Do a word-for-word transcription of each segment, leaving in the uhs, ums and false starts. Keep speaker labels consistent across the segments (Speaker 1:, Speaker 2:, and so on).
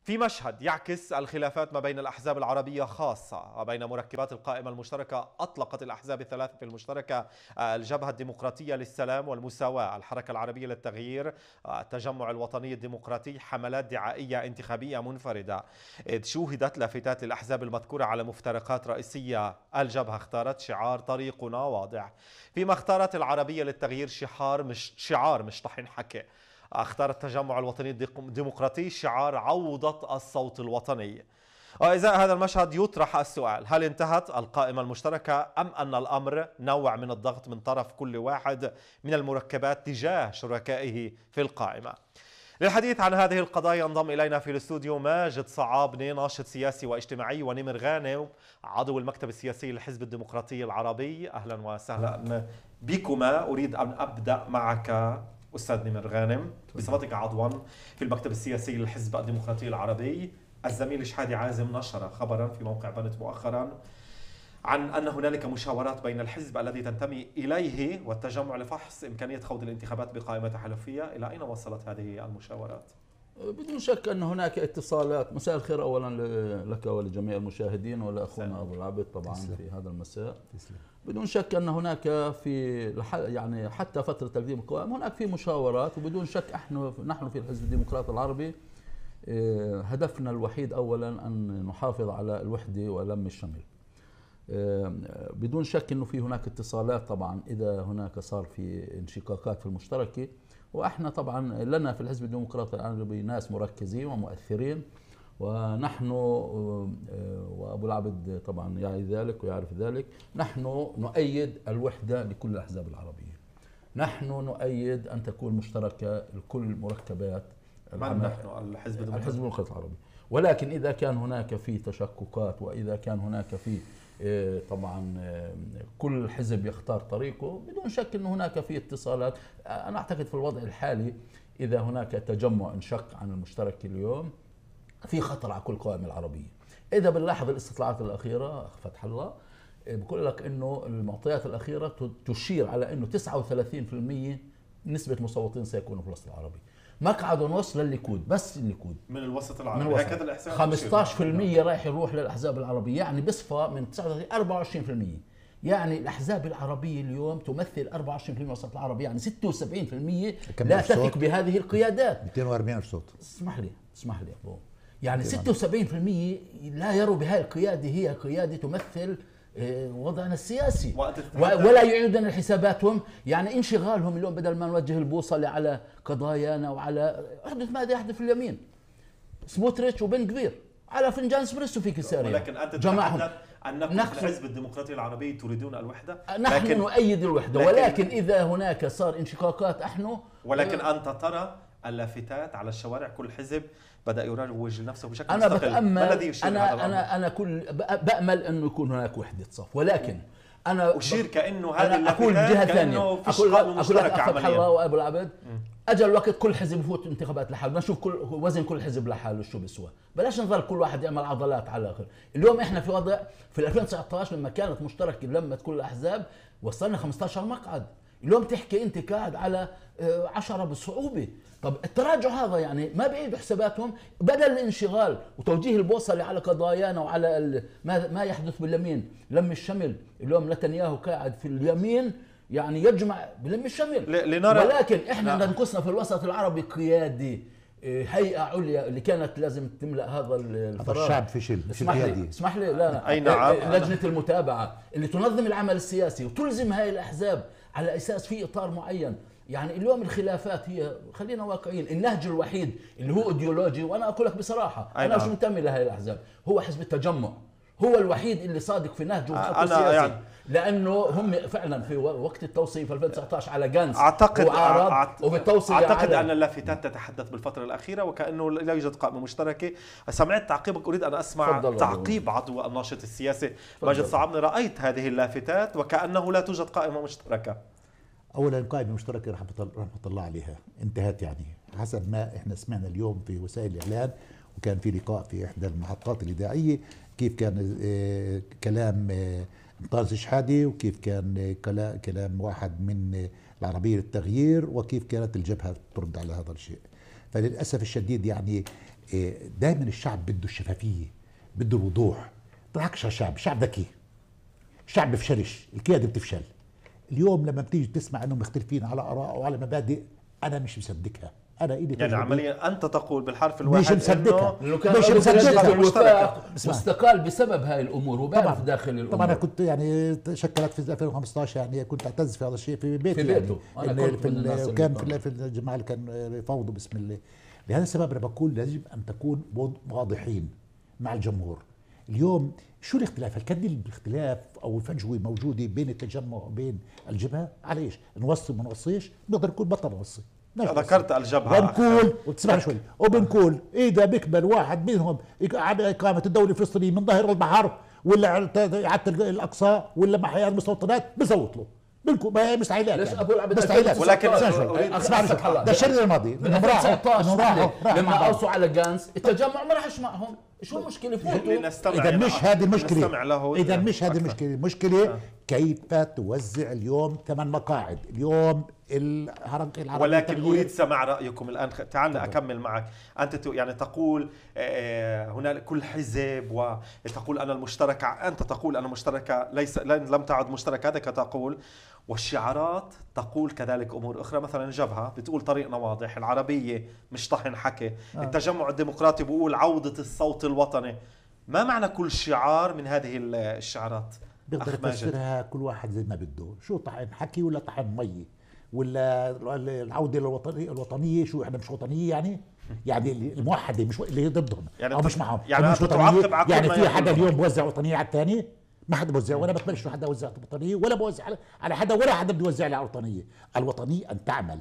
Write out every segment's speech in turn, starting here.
Speaker 1: في مشهد يعكس الخلافات ما بين الأحزاب العربية خاصة وبين مركبات القائمة المشتركة. أطلقت الأحزاب الثلاثة المشتركة الجبهة الديمقراطية للسلام والمساواة، الحركة العربية للتغيير، التجمع الوطني الديمقراطي، حملات دعائية انتخابية منفردة. إذ شوهدت لافتات للأحزاب المذكورة على مفترقات رئيسية. الجبهة اختارت شعار طريقنا واضح، فيما اختارت العربية للتغيير شعار مش شعار مش طحن حكي. اختار التجمع الوطني الديمقراطي شعار عوضة الصوت الوطني. وإزاء هذا المشهد يطرح السؤال: هل انتهت القائمة المشتركة أم أن الأمر نوع من الضغط من طرف كل واحد من المركبات تجاه شركائه في القائمة؟ للحديث عن هذه القضايا انضم إلينا في الاستوديو ماجد صعابني، ناشط سياسي واجتماعي، ونمر غانم، عضو المكتب السياسي للحزب الديمقراطي العربي. أهلا وسهلا بكما. أريد أن أبدأ معك أستاذ نمر غانم بصفتك عضوا في المكتب السياسي للحزب الديمقراطي العربي. الزميل شحادي عازم نشر خبرا في موقع بنت مؤخرا عن أن هنالك مشاورات بين الحزب الذي تنتمي إليه والتجمع لفحص إمكانية خوض الانتخابات بقائمة تحالفية. إلى أين وصلت هذه المشاورات؟
Speaker 2: بدون شك أن هناك اتصالات. مساء الخير أولا لك ولجميع المشاهدين ولأخونا أبو العبد طبعا تسلم. في هذا المساء تسلم. بدون شك أن هناك في يعني حتى فترة تقديم القوائم هناك في مشاورات، وبدون شك احنا نحن في الحزب الديمقراطي العربي هدفنا الوحيد أولا أن نحافظ على الوحدة ولم الشمل. بدون شك أنه في هناك اتصالات طبعا إذا هناك صار في انشقاقات في المشتركة، واحنا طبعا لنا في الحزب الديمقراطي العربي ناس مركزين ومؤثرين، ونحن وابو العبد طبعا يعي ذلك ويعرف ذلك، نحن نؤيد الوحده لكل الاحزاب العربيه. نحن نؤيد ان تكون مشتركه لكل مركبات
Speaker 1: من نحن الحزب الديمقراطي
Speaker 2: الحزب الديمقراطي العربي. ولكن اذا كان هناك في تشككات واذا كان هناك في طبعا كل حزب يختار طريقه، بدون شك انه هناك في اتصالات. انا اعتقد في الوضع الحالي اذا هناك تجمع انشق عن المشترك اليوم في خطر على كل القوائم العربيه. اذا بنلاحظ الاستطلاعات الاخيره فتح الله بقول لك انه المعطيات الاخيره تشير على انه تسعة وثلاثين بالمئة نسبه مصوتين سيكونوا في الوسط العربي. مقعد ونص للليكود، بس الليكود
Speaker 1: من الوسط العربي. هكذا
Speaker 2: الاحسان خمسة عشر بالمئة رايح يروح للاحزاب العربيه، يعني بصفى من تسعة وثلاثين أربعة وعشرين بالمئة. يعني الاحزاب العربيه اليوم تمثل أربعة وعشرين بالمئة من الوسط العربي، يعني ستة وسبعين بالمئة لا تثق بهذه القيادات.
Speaker 3: مئتين وأربعين ألف صوت.
Speaker 2: اسمح لي اسمح لي ابو يعني ستة وسبعين بالمئة لا يروا بهذه القياده هي قياده تمثل وضعنا السياسي، ولا يعيدون حساباتهم. يعني انشغالهم اليوم بدل ما نوجه البوصله على قضايانا وعلى حدث ماذا يحدث في اليمين، سموتريتش وبن كبير على فنجان اسبريسو في كسارية.
Speaker 1: ولكن انت تتحدث انكم في الحزب الديمقراطي العربي تريدون الوحده.
Speaker 2: نحن لكن نؤيد الوحده، لكن ولكن اذا هناك صار انشقاقات احنا
Speaker 1: ولكن آه انت ترى اللافتات على الشوارع، كل حزب بدأ يروج لنفسه بشكل
Speaker 2: أنا
Speaker 1: مستقل.
Speaker 2: بتأمل
Speaker 1: ما الذي يشير
Speaker 2: أنا
Speaker 1: هذا
Speaker 2: أنا أنا كل بأمل أنه يكون هناك وحدة صف، ولكن أنا
Speaker 1: أشير كأنه هذه
Speaker 2: اللافتات أقول جهة ثانية.
Speaker 1: أقول أقول لك
Speaker 2: فتح الله وأبو العبد، أجل الوقت كل حزب يفوت انتخابات لحاله، بدنا نشوف كل وزن كل حزب لحاله شو بيسوى، بلاش نظل كل واحد يعمل عضلات على الآخر. اليوم إحنا في وضع في ألفين وتسعة عشر لما كانت مشتركة لمت كل الأحزاب وصلنا خمسة عشر مقعد، اليوم تحكي أنت قاعد على عشرة بصعوبة. طب التراجع هذا يعني ما بيعيدوا حساباتهم، بدل الانشغال وتوجيه البوصله على قضايانا وعلى ما ما يحدث باليمين لم الشمل. اليوم نتنياهو قاعد في اليمين يعني يجمع بلم الشمل،
Speaker 1: لنرى
Speaker 2: ولكن احنا ننقصنا في الوسط العربي قيادي، هيئه عليا اللي كانت لازم تملا هذا الفراغ.
Speaker 3: الشعب فشل.
Speaker 2: اسمح لي اسمح لي لا
Speaker 1: اي نعم.
Speaker 2: لجنه المتابعه اللي تنظم العمل السياسي وتلزم هاي الاحزاب على اساس في اطار معين. يعني اليوم الخلافات هي خلينا واقعيين، النهج الوحيد اللي هو ايديولوجي، وانا اقول لك بصراحه انا مش منتمي لهي الاحزاب، هو حزب التجمع هو الوحيد اللي صادق في نهجه وخطه السياسي. يعني لانه هم فعلا في وقت التوصيه في ألفين وتسعة عشر على جانس
Speaker 1: اعتقد
Speaker 2: وعرض وبالتوصيه
Speaker 1: اعتقد ان اللافتات تتحدث بالفتره الاخيره وكانه لا يوجد قائمه مشتركه. سمعت تعقيبك، اريد ان اسمع تعقيب عضو الناشط السياسي ماجد صعابني. رايت هذه اللافتات وكانه لا توجد قائمه مشتركه.
Speaker 3: اولا القائمه المشتركه رحمه الله عليها انتهت، يعني حسب ما احنا سمعنا اليوم في وسائل الاعلام، وكان في لقاء في احدى المحطات الاذاعيه كيف كان كلام انطاز شحادي وكيف كان كلام واحد من العربيه للتغيير وكيف كانت الجبهه ترد على هذا الشيء. فللاسف الشديد يعني دائما الشعب بده الشفافيه، بده الوضوح. بالعكس الشعب شعب ذكي، شعب بفشلش، القياده بتفشل. اليوم لما بتيجي تسمع انهم مختلفين على اراء وعلى مبادئ، انا مش مصدقها. انا إلي
Speaker 1: يعني عمليا انت تقول بالحرف الواحد
Speaker 3: مش مصدقها،
Speaker 2: مش مصدقها، واستقال بسبب هاي الامور وبعرف داخل الامور.
Speaker 3: طبعا انا كنت يعني شكلت في ألفين وخمسطعش، يعني كنت اعتز في هذا الشيء في بيتي،
Speaker 2: في بيته.
Speaker 3: يعني انا كنت في كان في, في الجماعه اللي كان يفاوضوا باسم الله. لهذا السبب انا بقول لازم ان تكون واضحين مع الجمهور. اليوم شو الاختلاف؟ هل كان الاختلاف او الفجوه موجوده بين التجمع وبين الجبهه؟ على ايش؟ نوصي ما نوصيش؟ بنقدر نكون بطل نوصي.
Speaker 1: ذكرت الجبهه
Speaker 3: وبنقول وتسمع شوي وبنقول اذا بيقبل واحد منهم على اقامه الدوله الفلسطينيه من ظهر البحر ولا اعاده الاقصى ولا محيا المستوطنات بنصوت له. بنكون ما هي مستحيلات
Speaker 2: ليش
Speaker 3: يعني.
Speaker 2: ابو العبد
Speaker 3: مستحيلات.
Speaker 1: ولكن
Speaker 3: اسمع ده الشرير الماضي
Speaker 2: انهم راحوا لما اوصوا على جانس التجمع ما راحش معهم. شو المشكله فوتوا؟
Speaker 3: اذا مش هذه المشكله، اذا مش هذه المشكله، المشكله آه. كيف توزع اليوم ثمان مقاعد اليوم الحركه العربيه.
Speaker 1: ولكن اريد سماع رايكم الان. تعال اكمل معك. انت يعني تقول هنالك كل حزب، وتقول انا المشتركه، انت تقول انا مشتركه ليس لم تعد مشتركه، هذا تقول. والشعارات تقول كذلك امور اخرى، مثلا الجبهه بتقول طريقنا واضح، العربيه مش طحن حكي، آه. التجمع الديمقراطي بيقول عوده الصوت الوطني. ما معنى كل شعار من هذه الشعارات؟
Speaker 3: بيقدر يفسرها كل واحد زي ما بده، شو طحن حكي ولا طحن مي ولا العوده للوطنيه الوطنيه، شو احنا مش وطنيه يعني؟ يعني الموحده مش اللي ضدهم يعني او مش معهم
Speaker 1: يعني
Speaker 3: مش وطنيه. يعني في حدا اليوم بوزع وطنيه على الثاني؟ ما حدا بوزع، ولا بقبلش حدا يوزع وطنيه ولا بوزع على حدا، ولا حدا بده يوزع على الوطنيه. الوطنيه ان تعمل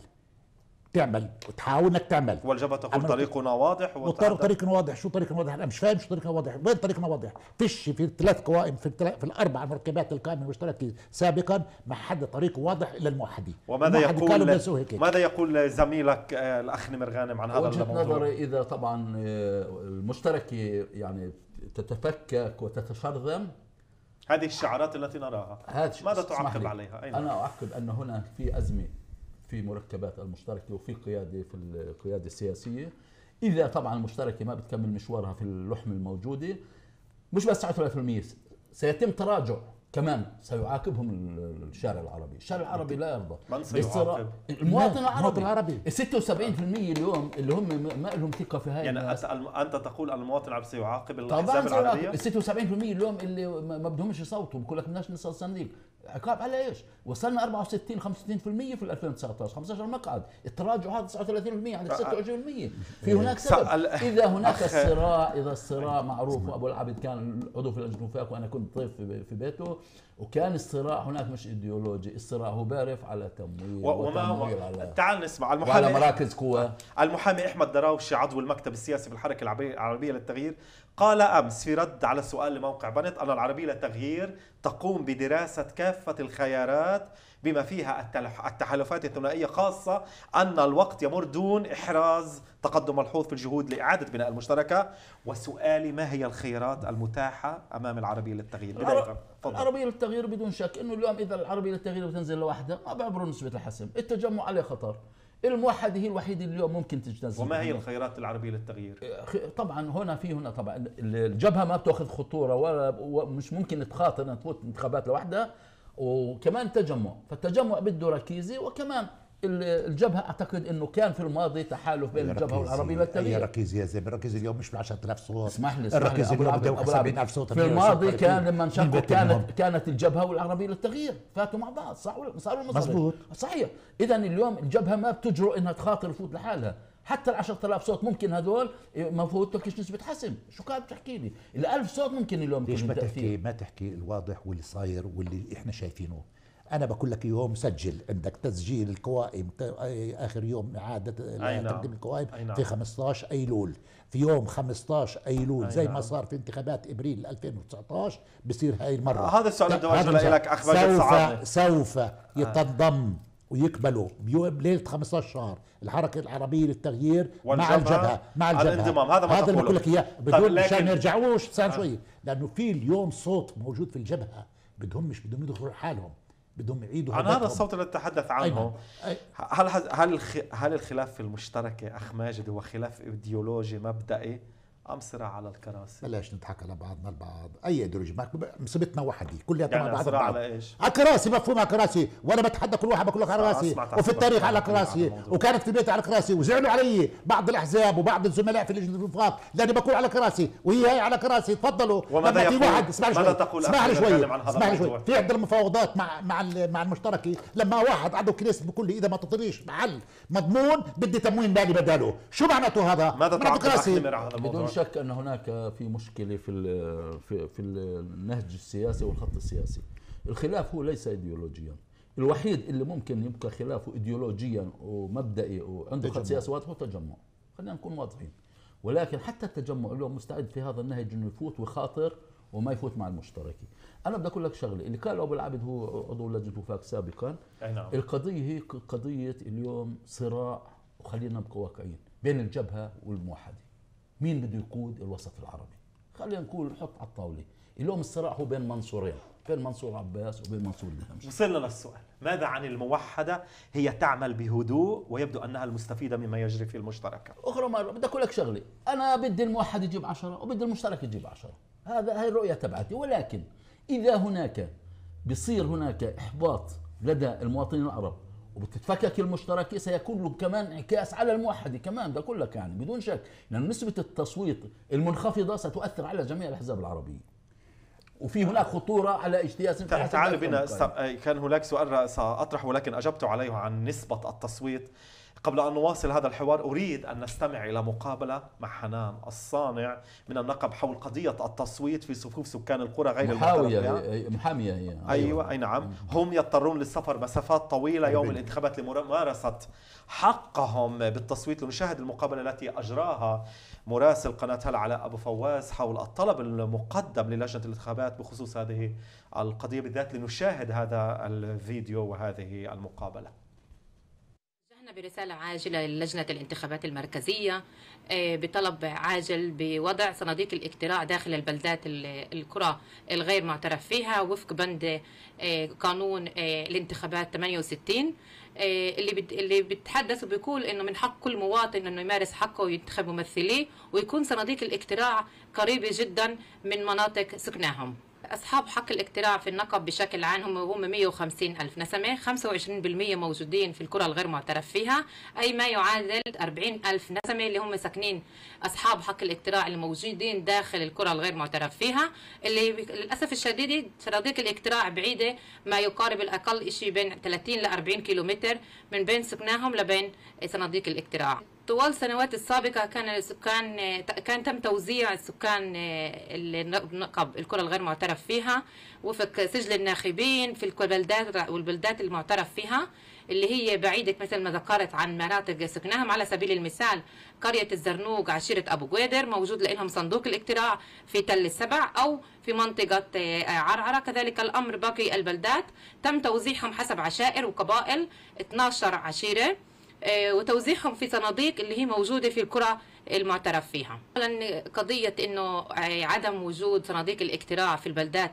Speaker 3: تعمل وتحاول انك تعمل.
Speaker 1: والجبهه تقول طريقنا واضح.
Speaker 3: طريقنا واضح. شو طريقنا واضح؟ انا مش فاهم شو طريقنا واضح. وين طريقنا واضح؟ فيش في الثلاث قوائم في, في الاربع مركبات القائمه المشتركه سابقا ما حدا طريقه واضح الا الموحدين.
Speaker 1: وماذا يقول ماذا يقول زميلك الاخ نمر غانم عن هذا الموضوع؟
Speaker 2: وجهة نظري اذا طبعا المشتركه يعني تتفكك وتتشرذم،
Speaker 1: هذه الشعارات التي نراها ماذا تعقب عليها؟
Speaker 2: أين؟ أنا أعقب أن هنا في أزمة في مركبات المشتركة وفي قيادة في القيادة السياسية. إذا طبعا المشتركة ما بتكمل مشوارها في اللحم الموجودة، مش بس تسعة وثلاثين بالمئة سيتم تراجع كمان، سيعاقبهم الشارع العربي. الشارع العربي لا يرضى.
Speaker 1: من سيعاقب؟
Speaker 2: المواطن العربي. العربي ستة وسبعين بالمئة اليوم اللي هم ما لهم ثقة في هاي
Speaker 1: يعني
Speaker 2: الناس.
Speaker 1: أنت تقول المواطن العربي سيعاقب الأحزاب العربية؟
Speaker 2: طبعا ستة وسبعين بالمئة اليوم اللي ما بدهمش يصوتوا بقول لك بدناش نصل صندوق. عقاب على ايش؟ وصلنا أربعة وستين خمسة وستين بالمئة في ألفين وتسعطعش، خمسة عشر مقعد. التراجع هذا تسعة وثلاثين بالمئة عندك ستة وعشرين بالمئة. في هناك سبب. اذا هناك الصراع، اذا الصراع معروف، وابو العبد كان عضو في لجنه الوفاق وانا كنت ضيف في بيته، وكان الصراع هناك مش ايديولوجي، الصراع هو بارف على تمويل
Speaker 1: وتمويل على تعال نسمع
Speaker 2: المحامي وعلى مراكز قوة.
Speaker 1: المحامي احمد دراوشي عضو المكتب السياسي في الحركه العربيه للتغيير قال امس في رد على سؤال لموقع بنت ان العربيه للتغيير تقوم بدراسه كافه الخيارات بما فيها التحالفات الثنائيه، خاصه ان الوقت يمر دون احراز تقدم ملحوظ في الجهود لاعاده بناء المشتركه. وسؤالي ما هي الخيارات المتاحه امام العربيه للتغيير؟ بدايه
Speaker 2: العربيه للتغيير بدون شك انه اليوم اذا العربيه للتغيير بتنزل لوحدها ما بعبروا نسبه الحسم، التجمع عليه خطر، الموحده هي الوحيده اللي اليوم ممكن تجتاز.
Speaker 1: وما هي الخيارات العربيه للتغيير؟
Speaker 2: طبعا هنا في هنا طبعا الجبهه ما بتاخذ خطوره ولا مش ممكن تخاطر انها تفوت انتخابات لوحدها، وكمان تجمع، فالتجمع بده ركيزه. وكمان الجبهه اعتقد انه كان في الماضي تحالف بين الجبهه والعربيه للتغيير.
Speaker 3: هي ركيزه يا زلمه، الركيزه اليوم مش ب عشرة آلاف صوت.
Speaker 2: اسمح لي
Speaker 3: الركيزه اليوم بده سبعين ألف صوت.
Speaker 2: في الماضي كان لما انشقوا كانت كانت الجبهه والعربيه للتغيير فاتوا مع بعض، صح ولا صاروا
Speaker 3: مظبوط؟
Speaker 2: صحيح. اذا اليوم الجبهه ما بتجرؤ انها تخاطر تفوت لحالها، حتى ال عشرة آلاف صوت ممكن هذول ما فوتوكش نسبه حسم. شو كانت بتحكي لي؟ ال ألف صوت ممكن اليوم
Speaker 3: ليش ما تحكي ما تحكي الواضح واللي صاير واللي احنا شايفينه؟ أنا بقول لك يوم سجل عندك تسجيل القوائم آخر يوم إعادة تقديم القوائم في خمسة عشر أيلول. في يوم خمسة عشر أيلول زي ما صار في انتخابات إبريل ألفين وتسعطعش بصير هاي المرة.
Speaker 1: هذا السؤال بدي أوجهه لك أخ
Speaker 3: سوف سوف يتنضم ويقبلوا بليلة خمسة عشر شهر الحركة العربية للتغيير مع الجبهة مع الجبهة.
Speaker 1: الانضمام هذا ما
Speaker 3: هذا اللي بقول لك إياه بدون مشان يرجعوش صار
Speaker 1: آه.
Speaker 3: شوي، لأنه في اليوم صوت موجود في الجبهة بدهم مش بدهم يدخلوا حالهم. بدهم يعيدوا
Speaker 1: عن هذا الصوت الذي تحدث عنه.
Speaker 3: أي.
Speaker 1: هل هل هل الخلاف في المشتركة أخ ماجد هو خلاف ايديولوجي مبدئي أم صراع على الكراسي؟
Speaker 3: بلاش نضحك على بعضنا البعض، اي ايديولوجي مصيبتنا وحده كلها
Speaker 1: يعني
Speaker 3: مع بعض
Speaker 1: صراع
Speaker 3: البعض.
Speaker 1: على ايش؟
Speaker 3: على كراسي، مفهوم على كراسي، وانا بتحدى كل واحد بقول لك على راسي، وفي التاريخ على كراسي، وكانت في بيتي على كراسي، وزعلوا علي بعض الاحزاب وبعض الزملاء في لجنه الوفاق لاني بقول على كراسي وهي هي على كراسي. تفضلوا.
Speaker 1: وماذا
Speaker 3: في واحد اسمع لي شوي، اسمع لي شوي، اسمع لي شوي. في عند المفاوضات مع مع مع المشتركه لما واحد عنده كنيسه بقول لي اذا ما تطريش محل مضمون بدي تموين مالي بداله، شو معناته هذا؟
Speaker 1: ماذا تعقب أخ نمر على هذا الموضوع؟
Speaker 2: بدون شك ان هناك في مشكله في في في النهج السياسي والخط السياسي. الخلاف هو ليس ايديولوجيا، الوحيد اللي ممكن يبقى خلافه ايديولوجيا ومبدئي وعنده خط سياسي واضح هو التجمع، خلينا نكون واضحين. ولكن حتى التجمع اليوم مستعد في هذا النهج انه يفوت ويخاطر وما يفوت مع المشتركين. انا بدي اقول لك شغله، اللي كان ابو العبد هو عضو لجنه الوفاق سابقا،
Speaker 1: نعم.
Speaker 2: القضيه هي قضيه اليوم صراع، وخلينا نبقى واقعيين، بين الجبهه والموحده. مين بده يقود الوسط العربي؟ خلينا نقول نحط على الطاوله، اليوم الصراع هو بين منصورين، بين منصور عباس وبين منصور الدهمشي.
Speaker 1: وصلنا للسؤال، ماذا عن الموحده؟ هي تعمل بهدوء ويبدو انها المستفيده مما يجري في المشتركه.
Speaker 2: اخرى مره بدي اقول لك شغله، انا بدي الموحد يجيب عشرة وبدي المشترك يجيب عشرة، هذا هي الرؤيه تبعتي. ولكن اذا هناك بيصير هناك احباط لدى المواطنين العرب وبتتفكك المشتركه، سيكون له كمان انعكاس على الموحده كمان، بدي اقول لك يعني بدون شك، لان نسبه التصويت المنخفضه ستؤثر على جميع الاحزاب العربيه. وفي هناك خطوره على اجتياز.
Speaker 1: تعال بنا، كان هناك سؤال ساطرحه ولكن اجبت عليه عن نسبه التصويت. قبل أن نواصل هذا الحوار أريد أن نستمع إلى مقابلة مع حنان الصانع من النقب حول قضية التصويت في صفوف سكان القرى غير
Speaker 2: المحاوية محامية هي.
Speaker 1: أيوة, أيوة أي نعم. هم يضطرون للسفر مسافات طويلة يوم الانتخابات لممارسة حقهم بالتصويت. لنشاهد المقابلة التي أجراها مراسل قناة هلا علاء أبو فواز حول الطلب المقدم للجنة الانتخابات بخصوص هذه القضية بالذات. لنشاهد هذا الفيديو وهذه المقابلة.
Speaker 4: برسالة عاجلة للجنة الانتخابات المركزية بطلب عاجل بوضع صناديق الاقتراع داخل البلدات القرى الغير معترف فيها وفق بند قانون الانتخابات ثمانية وستين اللي اللي بيتحدث وبيقول انه من حق كل مواطن انه يمارس حقه وينتخب ممثليه ويكون صناديق الاقتراع قريبة جدا من مناطق سكناهم. أصحاب حق الاقتراع في النقب بشكل عام هم هم مئة وخمسين ألف نسمة، خمسة وعشرين بالمئة موجودين في القرى الغير معترف فيها، أي ما يعادل أربعين ألف نسمة اللي هم ساكنين أصحاب حق الاقتراع الموجودين داخل القرى الغير معترف فيها، اللي للأسف الشديد صناديق الاقتراع بعيدة ما يقارب الأقل شيء بين ثلاثين إلى أربعين كيلومتر من بين سكناهم لبين صناديق الاقتراع. طوال السنوات السابقة كان السكان كان تم توزيع سكان النقب القرى الغير معترف فيها وفق سجل الناخبين في البلدات والبلدات المعترف فيها اللي هي بعيدة مثل ما ذكرت عن مناطق سكناهم. على سبيل المثال قرية الزرنوق عشيرة أبو قويدر موجود لهم صندوق الاقتراع في تل السبع أو في منطقة عرعرة. كذلك الأمر باقي البلدات تم توزيعهم حسب عشائر وقبائل اثنتي عشرة عشيرة وتوزيعهم في صناديق اللي هي موجودة في القرى المعترف فيها. قضية انه عدم وجود صناديق الاقتراع في البلدات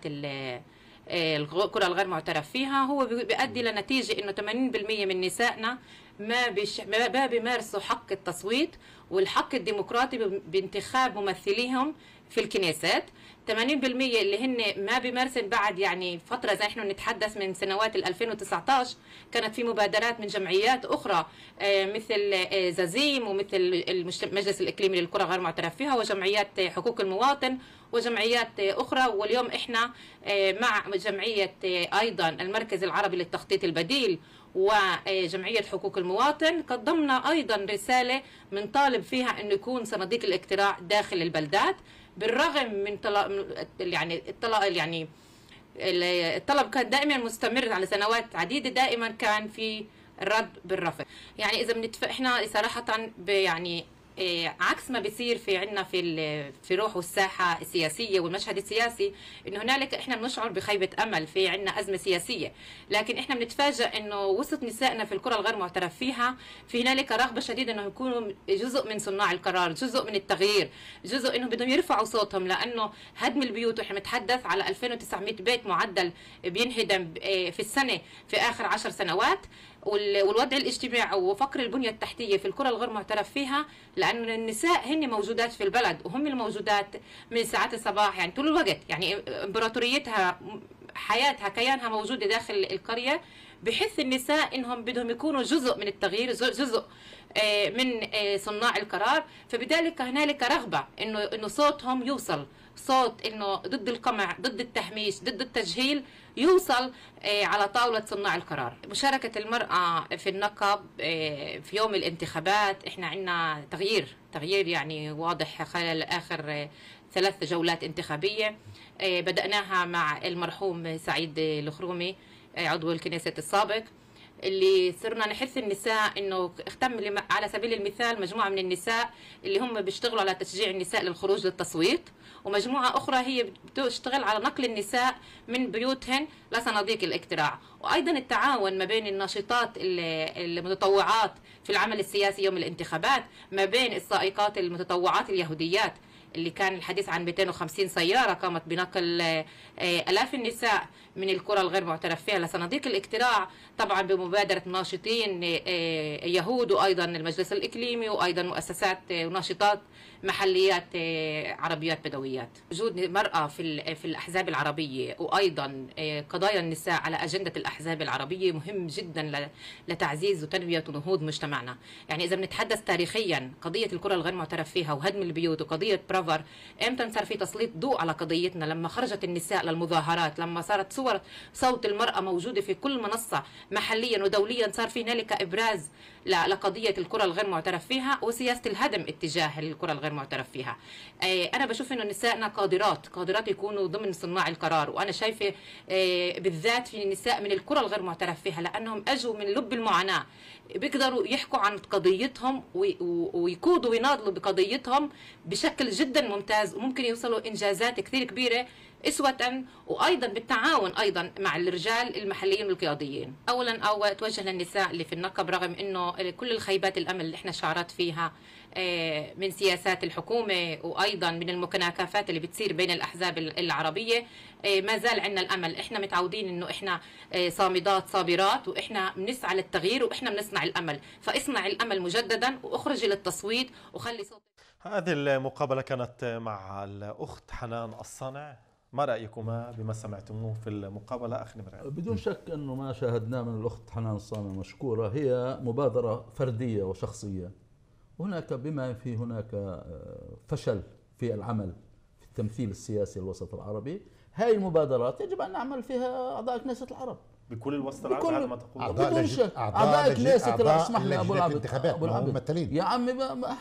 Speaker 4: القرى الغير معترف فيها هو بيؤدي لنتيجة انه ثمانين بالمئة من نسائنا ما بيش ما بيمارسوا حق التصويت والحق الديمقراطي بانتخاب ممثليهم في الكنيسات. ثمانين بالمئة اللي هن ما بيمارسن بعد يعني فترة زي نحن نتحدث من سنوات ألفين وتسعة عشر كانت في مبادرات من جمعيات أخرى مثل زازيم ومثل المجلس الإقليمي للقرى غير معترف فيها وجمعيات حقوق المواطن وجمعيات أخرى. واليوم إحنا مع جمعية أيضا المركز العربي للتخطيط البديل وجمعية حقوق المواطن قدمنا أيضا رسالة من طالب فيها أن يكون صناديق الاقتراع داخل البلدات بالرغم من طلب يعني الطلب يعني الطلب كان دائما مستمر على سنوات عديدة، دائما كان في الرد بالرفض. يعني إذا بنتف... إحنا صراحة يعني عكس ما بيصير في عندنا في في روح والساحه السياسيه والمشهد السياسي، انه هنالك احنا بنشعر بخيبه امل، في عندنا ازمه سياسيه، لكن احنا بنتفاجئ انه وسط نسائنا في القرى الغير معترف فيها في هنالك رغبه شديده انه يكونوا جزء من صناع القرار، جزء من التغيير، جزء انه بدهم يرفعوا صوتهم، لانه هدم البيوت، واحنا بنتحدث على ألفين وتسعمئة بيت معدل بينهدم في السنه في اخر عشر سنوات، والوضع الاجتماعي وفقر البنيه التحتيه في القرى الغير معترف فيها، لأن النساء هن موجودات في البلد وهم الموجودات من ساعات الصباح، يعني طول الوقت، يعني امبراطوريتها حياتها كيانها موجوده داخل القريه، بحث النساء انهم بدهم يكونوا جزء من التغيير، جزء من صناع القرار، فبذلك هنالك رغبه انه انه صوتهم يوصل، صوت انه ضد القمع، ضد التهميش، ضد التجهيل، يوصل على طاولة صناع القرار. مشاركة المرأة في النقب في يوم الانتخابات، احنا عندنا تغيير تغيير يعني واضح خلال آخر ثلاث جولات انتخابية، بدأناها مع المرحوم سعيد الخرومي عضو الكنيسة السابق، اللي صرنا نحث النساء انه اختم على سبيل المثال مجموعه من النساء اللي هم بيشتغلوا على تشجيع النساء للخروج للتصويت، ومجموعه اخرى هي بتشتغل على نقل النساء من بيوتهن لصناديق الاقتراع، وايضا التعاون ما بين الناشطات المتطوعات في العمل السياسي يوم الانتخابات، ما بين السائقات المتطوعات اليهوديات اللي كان الحديث عن مئتين وخمسين سيارة قامت بنقل آلاف النساء من القرى الغير معترف فيها لصناديق الاقتراع، طبعا بمبادرة ناشطين يهود وأيضا المجلس الإقليمي وأيضا مؤسسات وناشطات محليات عربيات بدويات. وجود المرأة في في الأحزاب العربية وأيضا قضايا النساء على أجندة الأحزاب العربية مهم جدا لتعزيز وتنمية ونهوض مجتمعنا. يعني إذا بنتحدث تاريخيا قضية القرى الغير معترف فيها وهدم البيوت وقضية برافر، امتى صار في تسليط ضوء على قضيتنا؟ لما خرجت النساء للمظاهرات، لما صارت صور صوت المرأة موجودة في كل منصة محليا ودوليا، صار في هنالك إبراز لقضية القرى الغير معترف فيها وسياسة الهدم اتجاه القرى الغير معترف فيها. أنا بشوف إنه نسائنا قادرات قادرات يكونوا ضمن صناع القرار، وأنا شايفة بالذات في النساء من القرى الغير معترف فيها لأنهم أجوا من لب المعاناة، بيقدروا يحكوا عن قضيتهم ويقودوا ويناضلوا بقضيتهم بشكل جدا ممتاز، وممكن يوصلوا إنجازات كثير كبيرة اسوة، وايضا بالتعاون ايضا مع الرجال المحليين والقياديين. اولا او توجه للنساء اللي في النقب، رغم انه كل الخيبات الامل اللي احنا شعرت فيها من سياسات الحكومه وايضا من المكناكفات اللي بتصير بين الاحزاب العربيه، ما زال عندنا الامل. احنا متعودين انه احنا صامدات صابرات، واحنا بنسعى للتغيير واحنا بنصنع الامل، فاصنع الامل مجددا واخرجي للتصويت وخلي صوت.
Speaker 1: هذه المقابله كانت مع الاخت حنان الصانع. ما رأيكما بما سمعتموه في المقابلة أخ نمران؟
Speaker 2: بدون شك أنه ما شاهدناه من الأخت حنان الصانع مشكورة هي مبادرة فردية وشخصية، هناك بما في هناك فشل في العمل في التمثيل السياسي الوسط العربي، هاي المبادرات يجب أن نعمل فيها أعضاء كنيسة العرب
Speaker 1: بكل الوسط العربي على ما تقول.
Speaker 2: أعضاء لج... أعضاء كنيسة العرب، اسمح لي أبو العبد،
Speaker 3: أبو العبد ممثلين
Speaker 2: يا عمي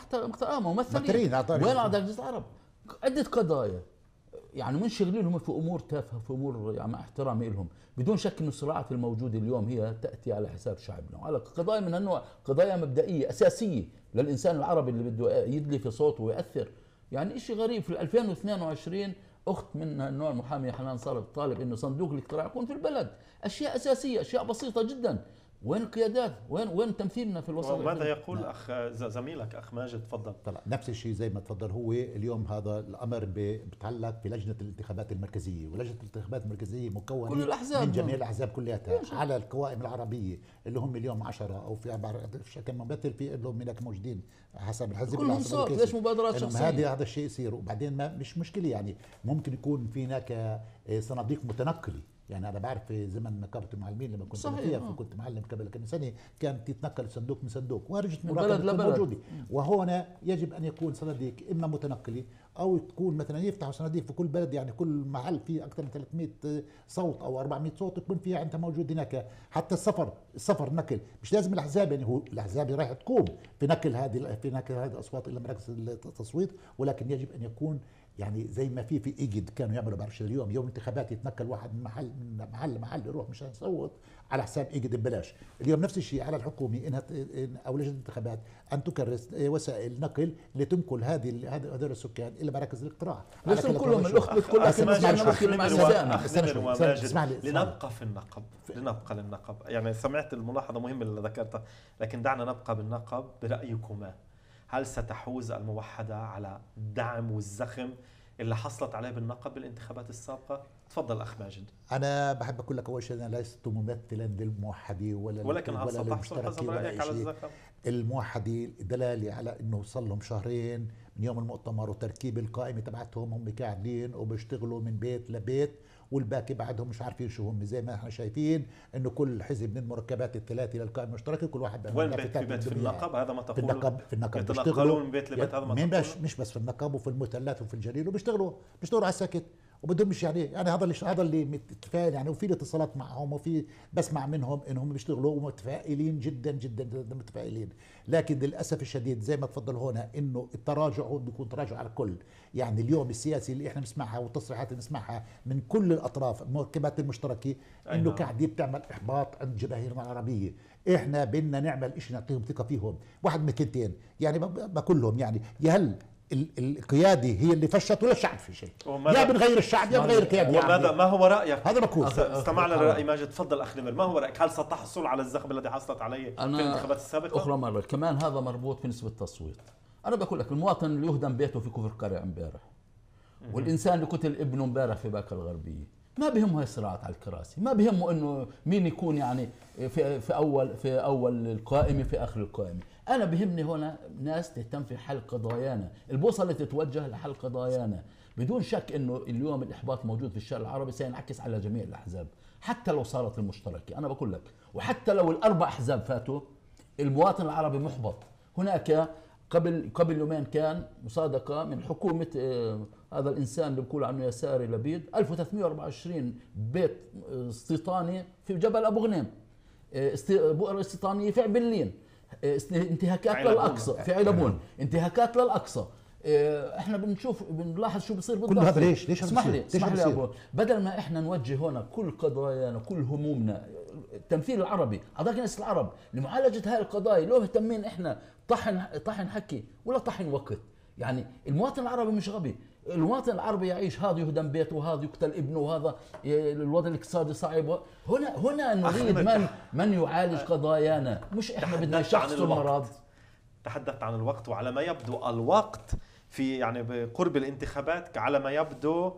Speaker 2: ممثلين، وين أعضاء كنيسة العرب؟ عدة قضايا يعني منشغلينهم في امور تافهه، في امور يعني مع احترامي لهم، بدون شك انه الصراعات الموجوده اليوم هي تاتي على حساب شعبنا، وعلى قضايا من النوع قضايا مبدئيه اساسيه للانسان العربي اللي بده يدلي في صوته ويأثر. يعني شيء غريب في ألفين واثنين وعشرين اخت من النوع المحاميه حنان صالح طالب انه صندوق الاقتراع يكون في البلد، اشياء اساسيه، اشياء بسيطه جدا. وين القيادات؟ وين وين تمثيلنا في الوسط؟
Speaker 1: وماذا يقول اخ زميلك اخ ماجد؟ تفضل.
Speaker 3: طلع نفس الشيء زي ما تفضل. هو اليوم هذا الامر بيتعلق بلجنه الانتخابات المركزيه، ولجنه الانتخابات المركزيه مكونه
Speaker 2: كل الأحزاب
Speaker 3: من جميع الاحزاب كلياتها على القوائم العربيه اللي هم اليوم عشرة او في شكل ممثل في لهم هناك موجودين حسب الحزب.
Speaker 2: كلهم صوت، ليش مبادرات شخصيه؟
Speaker 3: هذا هذا الشيء يصير، وبعدين ما مش مشكله يعني ممكن يكون في هناك صناديق متنقله. يعني انا بعرف في زمن نقابه المعلمين لما كنت فيها كنت معلم قبل كم سنه كانت تتنقل صندوق من صندوق ورجت مراقبه موجوده، وهنا يجب ان يكون صناديق اما متنقله او تكون مثلا يفتحوا صناديق في كل بلد، يعني كل محل فيه اكثر من ثلاثمئة صوت او أربعمئة صوت يكون فيها انت موجود هناك. حتى السفر السفر نقل مش لازم الاحزاب، يعني هو الاحزاب راح تقوم في نقل هذه في نقل هذه الاصوات الى مراكز التصويت، ولكن يجب ان يكون يعني زي ما في في ايجد كانوا يعملوا بعرفش اليوم يوم انتخابات يتنقل واحد من محل من محل لمحل يروح مشان يصوت على حساب ايجد ببلاش. اليوم نفس الشيء على الحكومه انها او لجنه الانتخابات ان تكرس وسائل نقل لتنقل هذه هذول السكان الى مراكز الاقتراع.
Speaker 2: ليس كلهم الاخت بتقول لك
Speaker 1: لنبقى في النقب لنبقى للنقب. يعني سمعت الملاحظه مهمه اللي ذكرتها، لكن دعنا نبقى بالنقب. برايكما هل ستحوز الموحده على الدعم والزخم اللي حصلت عليه بالنقب بالانتخابات السابقه؟ تفضل اخ ماجد.
Speaker 3: انا بحب اقول لك اول شيء انا لست ممثلا للموحده ولا
Speaker 1: ولكن هل ستحصل حسب رايك على الزخم؟
Speaker 3: الموحده دلاله على انه صار لهم شهرين من يوم المؤتمر وتركيب القائمه تبعتهم، هم قاعدين وبيشتغلوا من بيت لبيت والباقي بعدهم مش عارفين شو هم. زي ما احنا شايفين انه كل حزب من المركبات الثلاثه للقائمه المشتركه كل واحد
Speaker 1: وين بيت في بيت في النقب؟ هذا ما تقول
Speaker 3: في النقب في النقب
Speaker 1: بيشتغلوا من بيت لبيت. هذا ما
Speaker 3: تقول مش بس في النقب وفي المثلث وفي الجليل وبيشتغلوا بيشتغلوا على السكت وبدهم مش يعني يعني هذا اللي هذا اللي متفائل يعني. وفي اتصالات معهم وفي بسمع منهم انهم بيشتغلوا ومتفائلين جدا جدا جدا متفائلين. لكن للاسف الشديد زي ما تفضل هنا انه التراجع هو بيكون تراجع على الكل. يعني اليوم السياسي اللي احنا بنسمعها والتصريحات اللي بنسمعها من كل الاطراف المركبات المشتركه انه قاعده بتعمل احباط عند جماهيرنا العربيه. احنا بدنا نعمل شيء نعطيهم ثقه فيهم. واحد من كلمتين يعني بقول لهم يعني يا هل القياده هي اللي فشت ولا الشعب في شيء؟ يا بنغير الشعب يا بنغير القياده.
Speaker 1: وماذا ما هو رايك؟
Speaker 3: هذا بقول.
Speaker 1: استمعنا لراي ماجد. تفضل اخ نمر، ما هو رايك؟ هل ستحصل على الزخم الذي حصلت عليه في الانتخابات السابقه؟
Speaker 2: اخرى مره كمان هذا مربوط في نسبه التصويت. انا بقول لك المواطن اللي يهدم بيته في كفر قرع امبارح والانسان اللي قتل ابنه امبارح في باكا الغربيه ما بهمه هاي الصراعات على الكراسي، ما بهمه انه مين يكون يعني في في اول في اول القائمه في اخر القائمه. انا بهمني هنا ناس تهتم في حل قضايانا، البوصله تتوجه لحل قضايانا. بدون شك انه اليوم الاحباط موجود في الشارع العربي سينعكس على جميع الاحزاب حتى لو صارت المشتركه. انا بقول لك وحتى لو الاربع احزاب فاتوا المواطن العربي محبط. هناك قبل قبل يومين كان مصادقه من حكومه آه هذا الانسان اللي بقول عنه يساري لبيد ألف وثلاثمئة وأربعة وعشرين بيت استيطاني في جبل ابو غنيم، آه بؤره استيطانيه في عبلين، آه انتهاكات للاقصى في علبون، انتهاكات للاقصى. آه احنا بنشوف بنلاحظ شو بصير بالضبط.
Speaker 3: كل هذا ليش ليش
Speaker 2: اسمح لي اسمح لي ابو بدل ما احنا نوجه هنا كل قضايانا كل همومنا التمثيل العربي اعضاء كنيسه العرب لمعالجه هاي القضايا، لو اهتمين احنا طحن طحن حكي ولا طحن وقت. يعني المواطن العربي مش غبي، المواطن العربي يعيش هذا يهدم بيته وهذا يقتل ابنه وهذا الوضع الاقتصادي صعب. هنا هنا نريد من من يعالج قضايانا، مش احنا بدنا شخص المرض.
Speaker 1: تحدثت عن الوقت وعلى ما يبدو الوقت في يعني بقرب الانتخابات على ما يبدو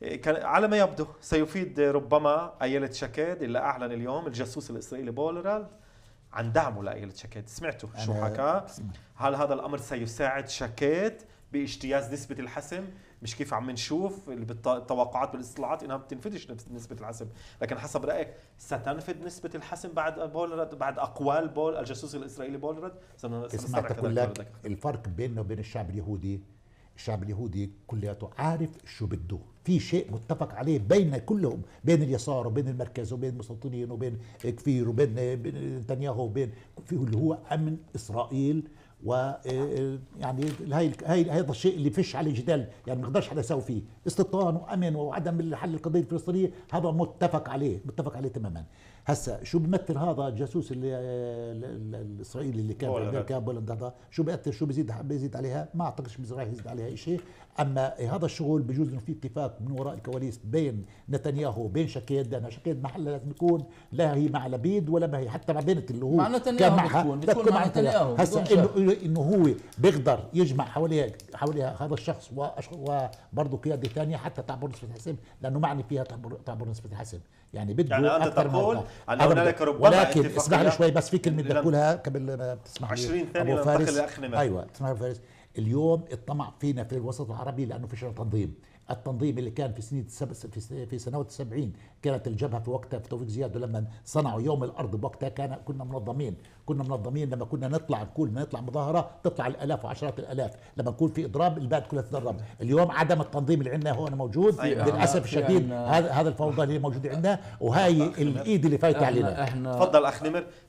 Speaker 1: على ما يبدو سيفيد ربما أيلة شكاد اللي أعلن اليوم الجاسوس الإسرائيلي بولرالد عن دعمه لأيلة شكاد. سمعتوا شو حكى؟ هل هذا الأمر سيساعد شكاد باجتياز نسبة الحسم؟ مش كيف عم نشوف التوقعات بالاستطلاعات انها بتنفدش نسبة الحسم، لكن حسب رأيك ستنفد نسبة الحسم بعد بولرد بعد أقوال بول الجاسوس الإسرائيلي بولرد؟
Speaker 3: اسمعت أقول لك الفرق بيننا وبين الشعب اليهودي. الشعب اليهودي كلياته عارف شو بده، في شيء متفق عليه بين كلهم، بين اليسار وبين المركز وبين المستوطنين وبين كفير وبين نتنياهو وبين اللي هو امن اسرائيل. و يعني هاي هاي هذا الشيء اللي فيش عليه جدال، يعني ما بقدرش حدا يساوي فيه. استيطان وامن وعدم حل القضيه الفلسطينيه هذا متفق عليه متفق عليه تماما. هسا شو بيمثل هذا الجاسوس اللي الاسرائيلي اللي كان في امريكا بولندا هذا شو بيأثر شو بيزيد بيزيد عليها؟ ما اعتقدش راح يزيد عليها شيء. اما هذا الشغل بجوز انه في اتفاق من وراء الكواليس بين نتنياهو وبين شكيد، لان شكيد محلها لازم يكون لا هي مع لبيد ولا ما هي حتى مع بنت اللي هو
Speaker 2: مع نتنياهو كان معها بتكون, بتكون مع نتنياهو.
Speaker 3: هسا انه انه هو بيقدر يجمع حواليه حواليه هذا الشخص وبرضه قياده ثانيه حتى تعبر نسبه الحسم، لانه معني فيها تعبر تعبر نسبه الحسم. يعني بده
Speaker 1: يعني انت تقول ان هنالك ربما
Speaker 3: ولكن اسمح لي شوي بس في كلمه بدي اقولها قبل ما تسمح لي
Speaker 1: عشرين ثانيه ننتقل لاخ نمر.
Speaker 3: ايوه تسمح لي فارس. اليوم الطمع فينا في الوسط العربي لانه في تنظيم. التنظيم اللي كان في سنين في سنوات السبعين كانت الجبهه في وقتها في توفيق زياد لما صنعوا يوم الارض بوقتها كان كنا منظمين كنا منظمين لما كنا نطلع نقول ما نطلع مظاهره تطلع الالاف وعشرات الالاف، لما نكون في اضراب البلد كلها تتضرب. اليوم عدم التنظيم اللي عندنا هون موجود للاسف الشديد. هذا هذا الفوضى اللي موجوده عندنا وهي الايد اللي فايته علينا.
Speaker 1: تفضل اخ نمر.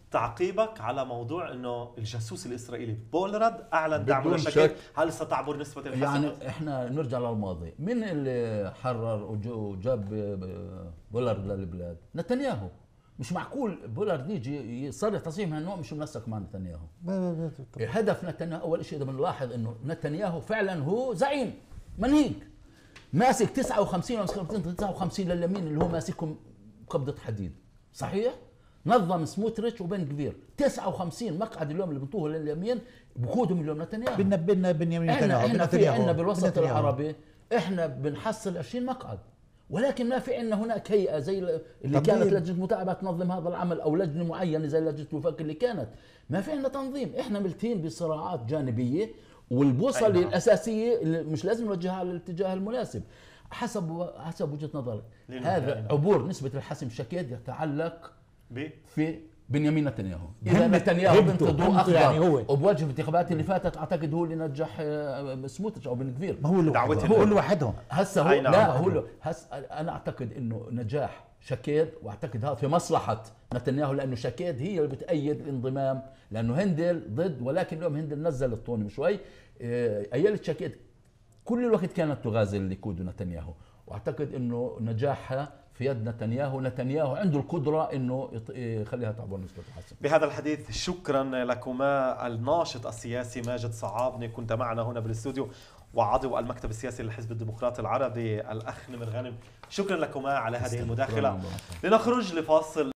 Speaker 1: تعقيبك على موضوع انه الجاسوس الاسرائيلي بولرد اعلن دعمه
Speaker 2: بدون
Speaker 1: لشكل،
Speaker 2: شك.
Speaker 1: هل ستعبر نسبه الحسم؟
Speaker 2: يعني احنا نرجع للماضي، مين اللي حرر وجو- وجاب بولارد للبلاد؟ نتنياهو. مش معقول بولارد يجي يصرح تصريح من هالنوع مش منسق مع نتنياهو. هدف نتنياهو اول شيء بدنا نلاحظ انه نتنياهو فعلا هو زعيم منهيج ماسك تسعة وخمسين تسعة وخمسين لليمين اللي هو ماسكهم قبضة حديد، صحيح؟ نظم سموتريتش وبن كفير تسعة وخمسين مقعد اليوم اللي بنطوه لليمين بقودهم اليوم نتنياهو.
Speaker 3: بدنا بدنا بنيامين
Speaker 2: احنا
Speaker 3: نتنياهو
Speaker 2: احنا في
Speaker 3: بنتنياهو.
Speaker 2: عندنا بالوسط
Speaker 3: بنتنياهو.
Speaker 2: العربي احنا بنحصل عشرين مقعد، ولكن ما في عندنا هناك هيئه زي اللي
Speaker 3: تنظيم.
Speaker 2: كانت لجنه متابعه تنظم هذا العمل او لجنه معينه زي لجنه الوفاق اللي كانت. ما في عندنا تنظيم، احنا ملتين بصراعات جانبيه والبوصله
Speaker 1: أي نعم.
Speaker 2: الاساسيه اللي مش لازم نوجهها على الاتجاه المناسب. حسب حسب وجهه نظري هذا عبور نسبه الحسم شكيد يتعلق
Speaker 1: ب
Speaker 2: في بنيامين نتنياهو. اذا
Speaker 3: هم-
Speaker 2: نتنياهو
Speaker 3: همته-
Speaker 2: بنت ضوء
Speaker 3: همته
Speaker 2: اخضر
Speaker 3: يعني هو.
Speaker 2: وبوجه الانتخابات اللي فاتت اعتقد هو اللي نجح آه، سموتريتش او بن كفير.
Speaker 3: ما هو
Speaker 1: دعوتهم.
Speaker 3: هو لوحدهم.
Speaker 2: هسه هو
Speaker 1: أي نعم.
Speaker 2: لا هو له هس انا اعتقد انه نجاح شكيد، واعتقد هذا في مصلحه نتنياهو لانه شكيد هي اللي بتأيد الانضمام، لانه هندل ضد، ولكن اليوم هندل نزل الطون شوي. آه، ايلت شكيد كل الوقت كانت تغازل الليكود ونتنياهو، واعتقد انه نجاحها في يد نتنياهو. نتنياهو عنده القدره انه يط- يخليها تعبر نسبه الحسم.
Speaker 1: بهذا الحديث شكرا لكما الناشط السياسي ماجد صعابني، كنت معنا هنا بالاستوديو، وعضو المكتب السياسي للحزب الديمقراطي العربي الأخ نمر غانم. شكرا لكما على هذه المداخلة. لنخرج لفاصل.